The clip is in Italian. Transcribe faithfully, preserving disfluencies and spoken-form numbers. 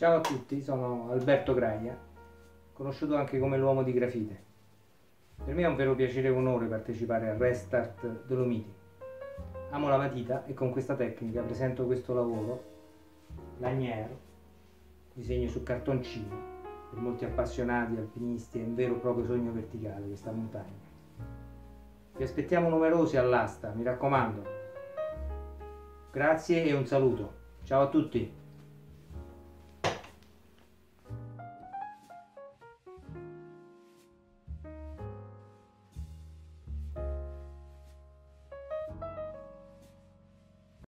Ciao a tutti, sono Alberto Graia, conosciuto anche come l'uomo di grafite. Per me è un vero piacere e onore partecipare al Restart Dolomiti. Amo la matita e con questa tecnica presento questo lavoro, laniero, disegno su cartoncino. Per molti appassionati alpinisti è un vero e proprio sogno verticale questa montagna. Vi aspettiamo numerosi all'asta, mi raccomando. Grazie e un saluto. Ciao a tutti!